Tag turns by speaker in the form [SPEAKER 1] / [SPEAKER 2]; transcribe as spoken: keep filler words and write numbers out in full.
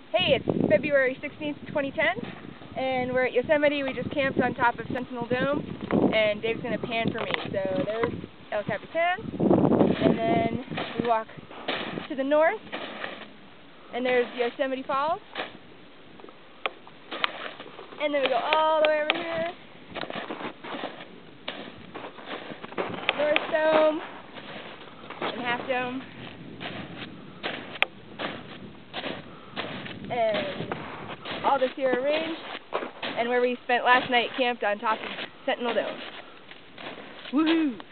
[SPEAKER 1] Hey, it's February sixteenth, twenty ten, and we're at Yosemite. We just camped on top of Sentinel Dome, and Dave's going to pan for me. So there's El Capitan, and then we walk to the north, and there's Yosemite Falls, and then we go all the way over here, North Dome, and Half Dome, and all the Sierra Range, and where we spent last night camped on top of Sentinel Dome. Woohoo!